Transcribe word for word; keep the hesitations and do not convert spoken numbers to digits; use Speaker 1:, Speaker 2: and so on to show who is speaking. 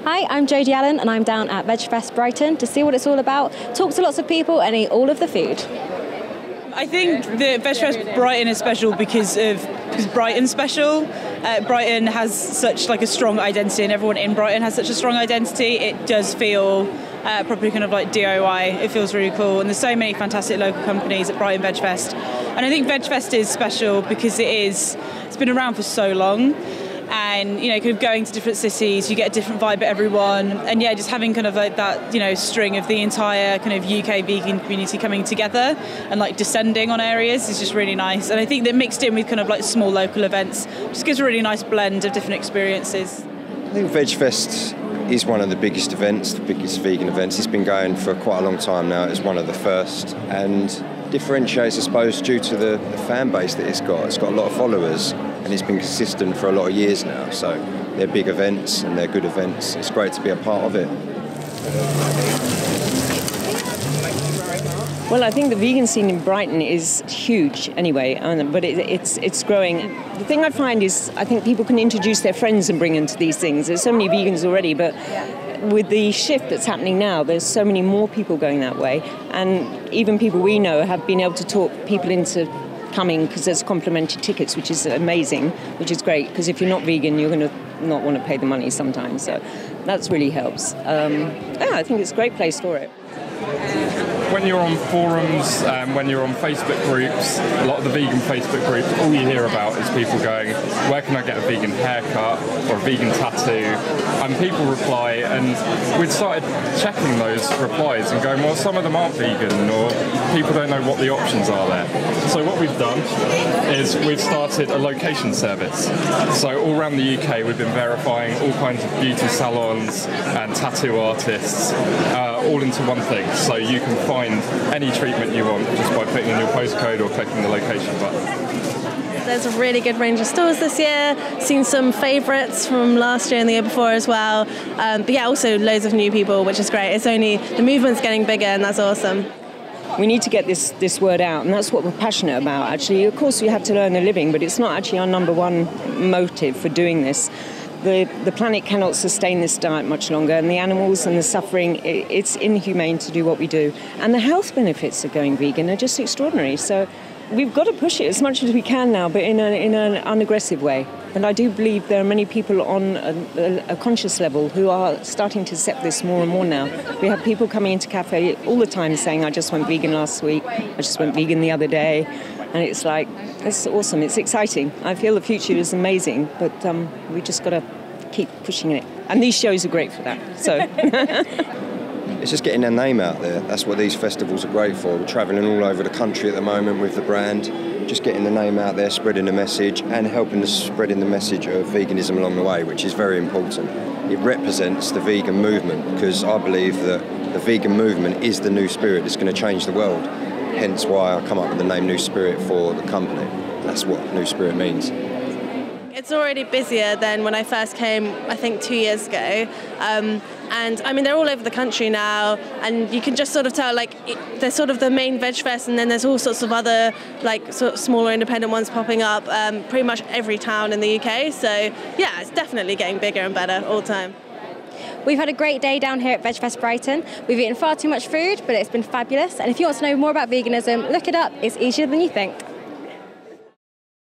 Speaker 1: Hi, I'm Jodie Allan and I'm down at Vegfest Brighton to see what it's all about, talk to lots of people and eat all of the food.
Speaker 2: I think the Vegfest Brighton is special because of because Brighton's special. Uh, Brighton has such like a strong identity, and everyone in Brighton has such a strong identity. It does feel uh, probably kind of like D I Y. It feels really cool, and there's so many fantastic local companies at Brighton Veg Fest. And I think Vegfest is special because it is. It's been around for so long. And, you know, kind of going to different cities, you get a different vibe at everyone. And, yeah, just having kind of like that, you know, string of the entire kind of U K vegan community coming together and, like, descending on areas is just really nice. And I think that mixed in with kind of, like, small local events just gives a really nice blend of different experiences.
Speaker 3: I think Vegfest is one of the biggest events, the biggest vegan events. It's been going for quite a long time now. It's one of the first. And differentiates, I suppose, due to the, the fan base that it's got. It's got a lot of followers, and it's been consistent for a lot of years now. So they're big events and they're good events. It's great to be a part of it.
Speaker 4: Well, I think the vegan scene in Brighton is huge anyway, but it, it's it's growing. The thing I find is I think people can introduce their friends and bring them to these things. There's so many vegans already, but with the shift that's happening now, there's so many more people going that way. And even people we know have been able to talk people into coming because there's complimentary tickets, which is amazing, which is great, because if you're not vegan, you're going to not want to pay the money sometimes. So that's really helps. Um, yeah, I think it's a great place for it.
Speaker 5: When you're on forums, um, when you're on Facebook groups, a lot of the vegan Facebook groups, all you hear about is people going, where can I get a vegan haircut or a vegan tattoo? And people reply, and we'd started checking those replies and going, well, some of them aren't vegan, or people don't know what the options are there. So what we've done is we've started a location service. So all around the U K, we've been verifying all kinds of beauty salons and tattoo artists, uh, all into one thing. So you can find any treatment you want just by putting in your postcode or clicking the location button.
Speaker 6: There's a really good range of stores this year. Seen some favourites from last year and the year before as well. Um, but yeah, also loads of new people, which is great. It's only, the movement's getting bigger and that's awesome.
Speaker 4: We need to get this, this word out, and that's what we're passionate about, actually. Of course, we have to earn a living, but it's not actually our number one motive for doing this. The, the planet cannot sustain this diet much longer, and the animals and the suffering, it, it's inhumane to do what we do. And the health benefits of going vegan are just extraordinary. So we've got to push it as much as we can now, but in, a, in an unaggressive way. And I do believe there are many people on a, a, a conscious level who are starting to accept this more and more now. We have people coming into cafe all the time saying, I just went vegan last week, I just went vegan the other day. And it's like, it's awesome, it's exciting. I feel the future is amazing, but um, we just got to keep pushing it. And these shows are great for that, so.
Speaker 3: It's just getting their name out there. That's what these festivals are great for. We're travelling all over the country at the moment with the brand, just getting the name out there, spreading the message, and helping us spreading the message of veganism along the way, which is very important. It represents the vegan movement, because I believe that the vegan movement is the new spirit that's going to change the world. Hence why I come up with the name New Spirit for the company. That's what New Spirit means.
Speaker 6: It's already busier than when I first came, I think, two years ago. Um, and, I mean, they're all over the country now, and you can just sort of tell, like, it, there's sort of the main Veg Fest, and then there's all sorts of other, like, sort of smaller independent ones popping up, um, pretty much every town in the U K. So, yeah, it's definitely getting bigger and better all the time.
Speaker 1: We've had a great day down here at Vegfest Brighton. We've eaten far too much food, but it's been fabulous. And if you want to know more about veganism, look it up. It's easier than you think.